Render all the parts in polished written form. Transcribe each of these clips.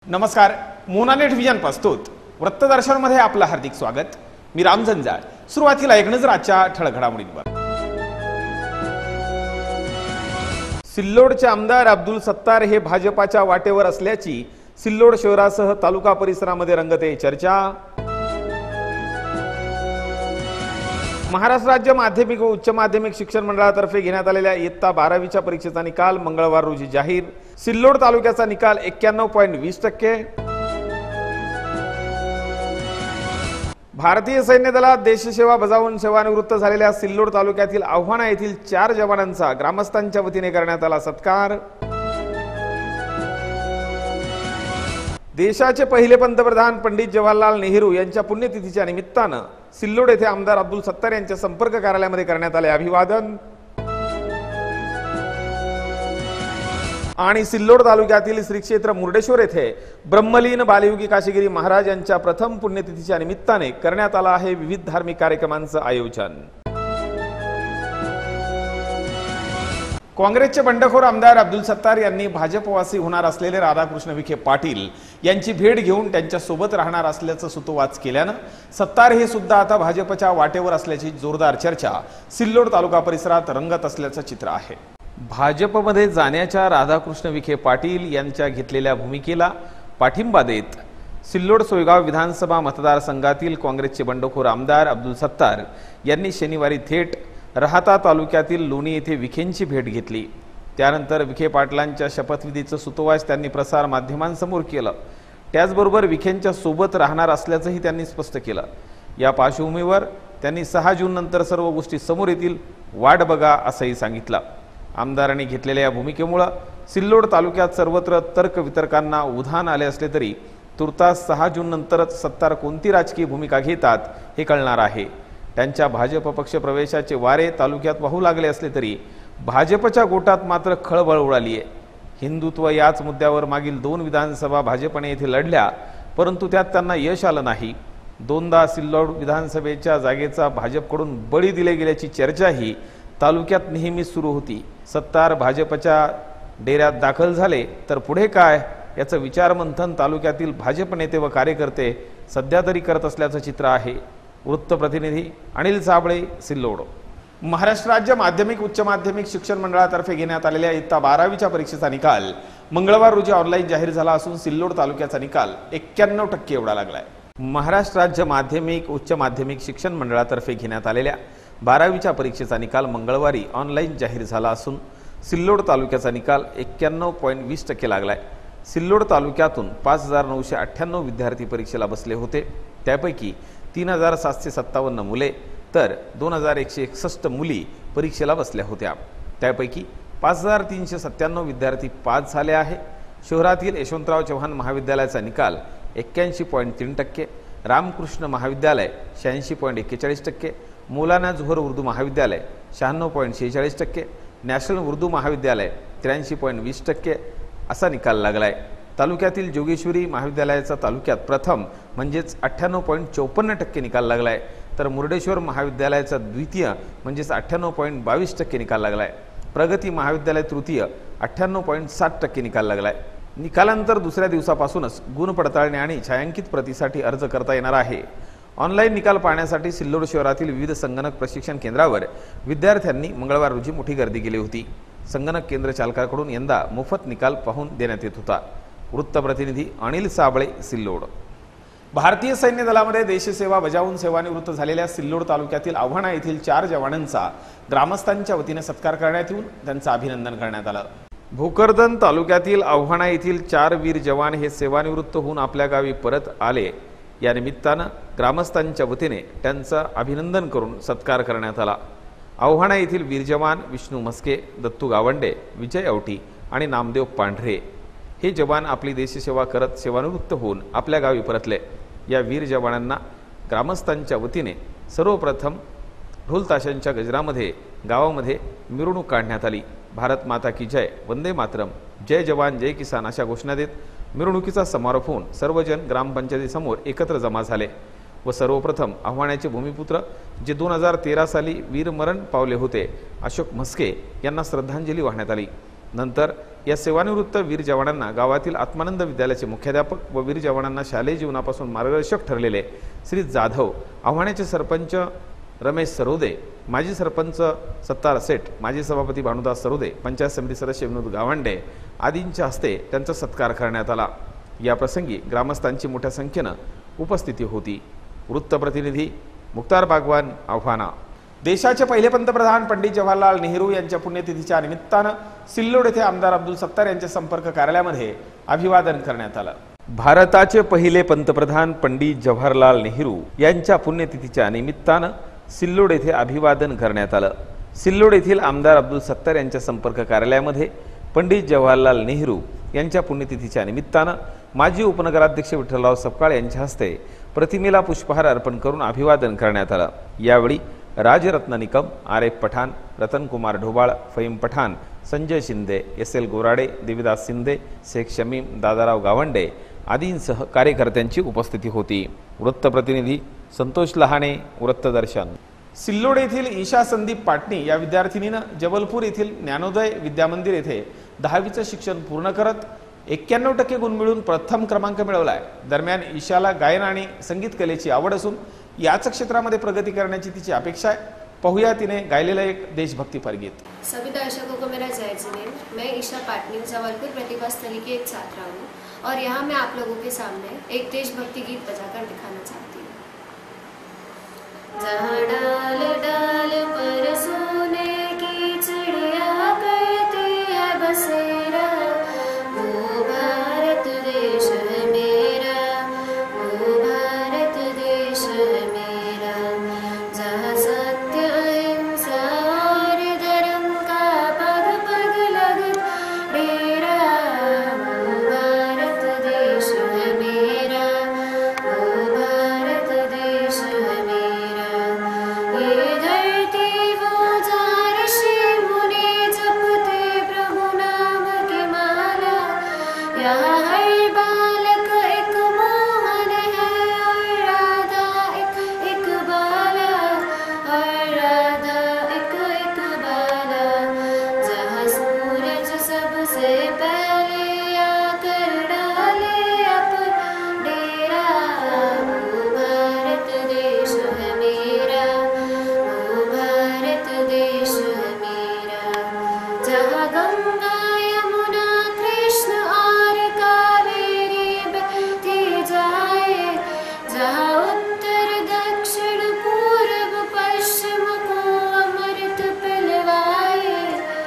नमस्कार, मोनानेट विजन प्रस्तुत वृत्तदर्शन मध्ये आपलं हार्दिक स्वागत। मी राम जंजाळ। सुरुवातीला एक नजर आजच्या ठळक घडामोडींवर। सिल्लोडचे आमदार अब्दुल सत्तार हे भाजपाच्या वाटेवर असल्याची सिल्लोड शहरासह तालुका परिसरामध्ये रंगते चर्चा। महाराष्ट्र राज्य माध्यमिक व उच्च माध्यमिक शिक्षण मंडळातर्फे घेण्यात आलेल्या इयत्ता 12वीच्या परीक्षेचा निकाल मंगळवार रोजी जाहीर। सिल्लोड तालुक्याचा निकाल 91.20%। भारतीय सैन्य दलात देशसेवा बजावून सेवानिवृत्त झालेल्या सिल्लोड तालुक्यातील आव्हाणा येथील 4 जवानांचा ग्रामस्थांच्या वतीने करण्यात आला सत्कार। देशाचे पहिले पंतप्रधान पंडित जवाहरलाल नेहरू यांच्या पुण्यतिथीच्या निमित्तानं सिल्लोड येथे आमदार अब्दुल सत्तार यांच्या संपर्क कार्यालयामध्ये करण्यात आले अभिवादन। आणि सिल्लोड तालुक्यातील श्री क्षेत्र मुर्डेश्वर येथे ब्रह्मलीन बालयोगी काशीगिरी महाराज यांच्या प्रथम पुण्यतिथीच्या निमित्ताने करण्यात आला आहे विविध धार्मिक कार्यक्रमांचं आयोजन। काँग्रेसचे बंडखोर आमदार अब्दुल सत्तार यांनी भाजपवासी होणार असलेले राधाकृष्ण विखे पाटील यांची भेट घेऊन त्यांच्या सोबत राहणार असल्याचं सुतोवाच केल्यानं सत्तार हे सुद्धा आता भाजपच्या वाटेवर असल्याची जोरदार चर्चा सिल्लोड तालुका परिसरात रंगत असल्याचं चित्र आहे। भाजपमध्ये जाण्याच्या राधाकृष्ण विखे पाटील यांच्या घेतलेल्या भूमिकेला पाठिंबा देत सिल्लोड सोयगाव विधानसभा मतदारसंघातील काँग्रेसचे बंडखोर आमदार अब्दुल सत्तार यांनी शनिवारी थेट राहता तालुक्यातील लोणी येथे विखेंची भेट घेतली। त्यानंतर विखे पाटलांच्या शपथविधीचं सुतोवाच त्यांनी प्रसार माध्यमांसमोर केलं। त्याचबरोबर विखेंच्या सोबत राहणार असल्याचंही त्यांनी स्पष्ट केलं। या पार्श्वभूमीवर त्यांनी 6 जून नंतर सर्व गोष्टी समोर येतील, वाट बघा असंही सांगितलं। आमदारांनी घेतलेल्या या भूमिकेमुळे सिल्लोड तालुक्यात सर्वत्र तर्कवितर्कांना उधाण आले असले तरी तुर्तास 6 जून नंतरच सत्तार कोणती राजकीय भूमिका घेतात हे कळणार आहे। त्यांच्या भाजप पक्ष प्रवेशाचे वारे तालुक्यात वाहू लागले असले तरी भाजपच्या गोटात मात्र खळबळ उडाली आहे। हिंदुत्व याच मुद्द्यावर मागील 2 विधानसभा भाजपने येथे लढल्या, परंतु त्यात त्यांना यश आलं नाही। 2दा सिल्लोड विधानसभेच्या जागेचा भाजपकडून बळी दिले गेल्याची चर्चाही तालुक्यात नेहमीच सुरू होती। सत्तार भाजपच्या डेऱ्यात दाखल झाले तर पुढे काय याचं विचारमंथन तालुक्यातील भाजप नेते व कार्यकर्ते सध्या तरी करत असल्याचं चित्र आहे। वृत्त प्रतिनिधी अनिल साबळे, सिल्लोड। महाराष्ट्र राज्य माध्यमिक उच्च माध्यमिक शिक्षण मंडळातर्फे घेण्यात आलेल्या इयत्ता 12वीच्या परीक्षेचा निकाल मंगळवार रोजी ऑनलाईन जाहीर झाला असून सिल्लोड तालुक्याचा निकाल 91% एवढा लागलाय। महाराष्ट्र राज्य माध्यमिक उच्च माध्यमिक शिक्षण मंडळातर्फे घेण्यात आलेल्या 12वीच्या परीक्षेचा निकाल मंगळवारी ऑनलाईन जाहीर झाला असून सिल्लोड तालुक्याचा निकाल 91.20% लागलाय। सिल्लोड तालुक्यातून 5998 विद्यार्थी परीक्षेला बसले होते। त्यापैकी 3757 मुले तर 2161 मुली परीक्षेला बसल्या होत्या। त्यापैकी 5397 विद्यार्थी पास झाले आहे। शहरातील यशवंतराव चव्हाण महाविद्यालयाचा निकाल 81.3%, रामकृष्ण महाविद्यालय 86.41%, मौलाना जोहर उर्दू महाविद्यालय 96.46%, नॅशनल उर्दू महाविद्यालय 83.20% असा निकाल लागलाय। तालुक्यातील जोगेश्वरी महाविद्यालयाचा तालुक्यात प्रथम म्हणजेच 98.54% निकाल लागलाय, तर मुर्डेश्वर महाविद्यालयाचा द्वितीय म्हणजेच 98.22% निकाल लागलाय। प्रगती महाविद्यालय तृतीय 98.60% निकाल लागलाय। निकालानंतर दुसऱ्या दिवसापासूनच गुण पडताळणी आणि छायांकित प्रतीसाठी अर्ज करता येणार आहे। ऑनलाईन निकाल पाहण्यासाठी सिल्लोड शहरातील विविध संगणक प्रशिक्षण केंद्रावर विद्यार्थ्यांनी मंगळवार रोजी मोठी गर्दी केली होती। संगणक केंद्र चालकाकडून यंदा मोफत निकाल पाहून देण्यात येत होता। वृत्त प्रतिनिधी अनिल साबळे, सिल्लोड। भारतीय सैन्य दलामध्ये देशसेवा बजावून सेवानिवृत्त झालेल्या सिल्लोड तालुक्यातील आव्हाणा येथील 4 जवानांचा ग्रामस्थांच्या वतीने सत्कार करण्यात येऊन त्यांचं अभिनंदन करण्यात आलं। भोकरदन तालुक्यातील आव्हाणा येथील 4 वीर जवान हे सेवानिवृत्त होऊन आपल्या गावी परत आले। या निमित्तानं ग्रामस्थांच्या वतीने त्यांचं अभिनंदन करून सत्कार करण्यात आला। आव्हाणा येथील वीर जवान विष्णू मस्के, दत्तू गावंडे, विजय औटी आणि नामदेव पांढरे हे जवान आपली देशसेवा करत सेवानिवृत्त होऊन आपल्या गावी परतले। या वीर जवानांना ग्रामस्थांच्या वतीने सर्वप्रथम ढोल ताशांच्या गजरामध्ये गावामध्ये मिरवणूक काढण्यात आली। भारत माता की जय, वंदे मातरम, जय जवान जय किसान अशा घोषणा देत मिरवणुकीचा समारोप होऊन सर्वजण ग्रामपंचायतीसमोर एकत्र जमा झाले व सर्वप्रथम आव्हाणाचे भूमिपुत्र जे 2013 साली वीरमरण पावले होते अशोक मस्के यांना श्रद्धांजली वाहण्यात आली। नंतर या सेवानिवृत्त वीर जवानांना गावातील आत्मानंद विद्यालयाचे मुख्याध्यापक व वीर जवानांना शालेय जीवनापासून मार्गदर्शक ठरलेले श्री जाधव, आव्हानाचे सरपंच रमेश सरोदे, माजी सरपंच सत्तार सेठ, माजी सभापती भानुदास सरोदे, पंचायत समिती सदस्य विनोद गावंडे आदींच्या हस्ते त्यांचा सत्कार करण्यात आला। या प्रसंगी ग्रामस्थांची मोठ्या संख्येने उपस्थिती होती। वृत्तप्रतिनिधी मुक्तार बागवान, आव्हाना। देशाचे पहिले पंतप्रधान पंडित जवाहरलाल नेहरू यांच्या पुण्यतिथीच्या निमित्तानं सिल्लोड येथे आमदार अब्दुल सत्तार यांच्या संपर्क कार्यालयामध्ये अभिवादन करण्यात आलं। भारताचे पहिले पंतप्रधान पंडित जवाहरलाल नेहरू यांच्या पुण्यतिथीच्या निमित्तानं सिल्लोड येथे अभिवादन करण्यात आलं। सिल्लोड येथील आमदार अब्दुल सत्तार यांच्या संपर्क कार्यालयामध्ये पंडित जवाहरलाल नेहरू यांच्या पुण्यतिथीच्या निमित्तानं माजी उपनगराध्यक्ष विठ्ठलराव सपकाळ यांच्या हस्ते प्रतिमेला पुष्पहार अर्पण करून अभिवादन करण्यात आलं। यावेळी राजरत्न निकम, आर.एफ. पठाण, रतनकुमार ढोबाळ, फहीम पठाण, संजय शिंदे, एस.एल. गोराडे, देविदास शिंदे, शेख शमीम, दादाराव गावंडे आदींसह कार्यकर्त्यांची उपस्थिती होती। वृत्तप्रतिनिधी संतोष लहाणे, वृत्तदर्शन। सिल्लोड येथील ईशा संदीप पाटणी या विद्यार्थिनीनं जबलपूर येथील ज्ञानोदय विद्यामंदिर येथे 10वीचं शिक्षण पूर्ण करत 91% गुण मिळवून प्रथम क्रमांक मिळवलाय। दरम्यान ईशाला गायन आणि संगीत कलेची आवड असून याच क्षेत्रामध्ये प्रगती करण्याची तिची अपेक्षा आहे। पाहूया तिने गायलेलं एक देशभक्तीपर गीत। सभी दर्शकों को मेरा जय जिनेन्द्र। मैं ईशा पाटनी जबलपुर प्रतिभा स्थली की एक छात्रा हूँ और यहाँ मैं आप लोगों के सामने एक देशभक्ति गीत बजाकर दिखाना चाहती हूँ। जहाँ डाल डाल पर सोने की चिड़िया करती है बसेरा, वो भारत देश है मेरा, वो भारत देश है मेरा। जहाँ सत्य अहिंसा और धर्म का पग पग लगता डेरा, वो भारत देश है मेरा, वो भारत देश है मेरा। ये धरती वो जहाँ ऋषि मुनि जपते प्रभु नाम की माला, यहाँ हर बालक एक मोहन है और राधा एक बाला, और राधा एक बाला। जहाँ सूरज सबसे पहले आकर डाले अपना डेरा, वो भारत देश है मेरा, वो भारत देश है मेरा। जहाँ गंगा यमुना कृष्ण और कावेरी बहती जाए, जहाँ उत्तर दक्षिण पूर्व पश्चिम को अमृत पिलवाए,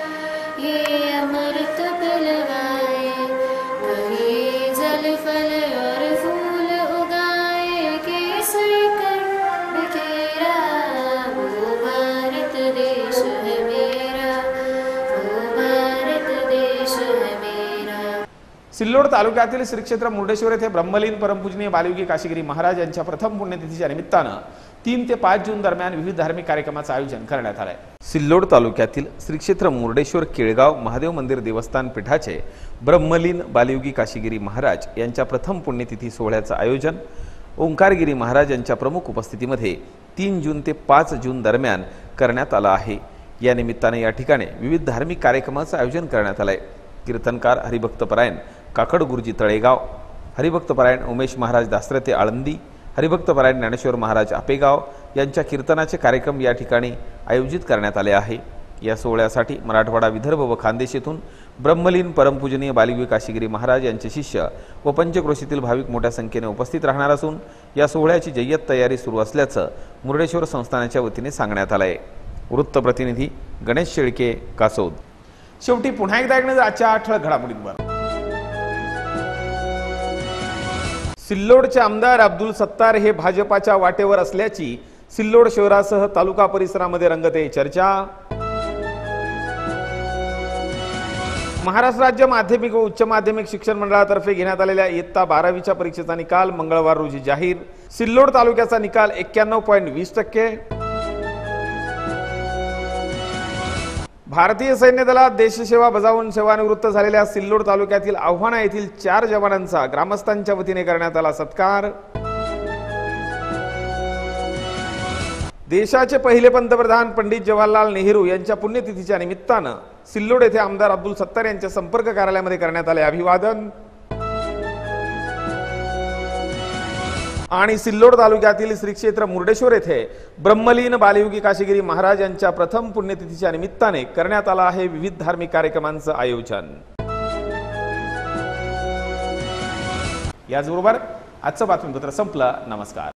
ये अमृत पिलवाए। कहीं जल फल और फूल उगाए, केसर कर बिखेरा, वो भारत देश है मेरा, वो भारत देश है मेरा। सिल्लोड तालुक्यातील श्री क्षेत्र मुर्डेश्वर येथे ब्रह्मलीन परमपूजनीय बालयोगी काशीगिरी महाराज यांच्या प्रथम पुण्यतिथीच्या निमित्तानं 3 ते 5 जून दरम्यान विविध धार्मिक कार्यक्रमाचं आयोजन करण्यात आलंय। सिल्लोड तालुक्यातील श्री क्षेत्र मुर्डेश्वर केळगाव महादेव मंदिर देवस्थान पीठाचे ब्रह्मलीन बालयोगी काशीगिरी महाराज यांच्या प्रथम पुण्यतिथी सोहळ्याचं आयोजन ओंकारगिरी महाराज यांच्या प्रमुख उपस्थितीमध्ये 3 जून ते 5 जून दरम्यान करण्यात आलं आहे। या निमित्ताने या ठिकाणी विविध धार्मिक कार्यक्रमाचं आयोजन करण्यात आलंय। कीर्तनकार हरिभक्तपरायण काकड गुरुजी तळेगाव, हरिभक्तपरायण उमेश महाराज दासरथे आळंदी, हरिभक्तपरायण ज्ञानेश्वर महाराज आपेगाव यांच्या कीर्तनाचे कार्यक्रम या ठिकाणी आयोजित करण्यात आले आहे। या सोहळ्यासाठी मराठवाडा, विदर्भ व खानदेश येथून ब्रह्मलीन परमपूजनीय बालयोगी काशीगिरी महाराज यांचे शिष्य व पंचक्रोशीतील भाविक मोठ्या संख्येने उपस्थित राहणार असून या सोहळ्याची जय्यत तयारी सुरू असल्याचं मुर्डेश्वर संस्थानाच्या वतीने सांगण्यात आलं आहे। वृत्तप्रतिनिधी गणेश शेळके, कासोद। शेवटी पुन्हा एकदा ऐकणं आजच्या ठळक घडामोडींवर। सिल्लोडचे आमदार अब्दुल सत्तार हे भाजपाच्या वाटेवर असल्याची सिल्लोड शहरासह तालुका परिसरामध्ये रंगते चर्चा। महाराष्ट्र राज्य माध्यमिक व उच्च माध्यमिक शिक्षण मंडळातर्फे घेण्यात आलेल्या इयत्ता 12वीच्या परीक्षेचा निकाल मंगळवार रोजी जाहीर। सिल्लोड तालुक्याचा निकाल 91.20%। भारतीय सैन्य दलात देशसेवा बजावून सेवानिवृत्त झालेल्या सिल्लोड तालुक्यातील आव्हाना येथील 4 जवानांचा ग्रामस्थांच्या वतीने करण्यात आला सत्कार। देशाचे पहिले पंतप्रधान पंडित जवाहरलाल नेहरू यांच्या पुण्यतिथीच्या निमित्तानं सिल्लोड येथे आमदार अब्दुल सत्तार यांच्या संपर्क कार्यालयामध्ये करण्यात आले अभिवादन। आणि सिल्लोड तालुक्यातील श्री क्षेत्र मुर्डेश्वर येथे ब्रह्मलीन बालयोगी काशीगिरी महाराज यांच्या प्रथम पुण्यतिथीच्या निमित्ताने करण्यात आला आहे विविध धार्मिक कार्यक्रमांचं आयोजन। याचबरोबर आजचं बातमीपत्र संपलं। नमस्कार।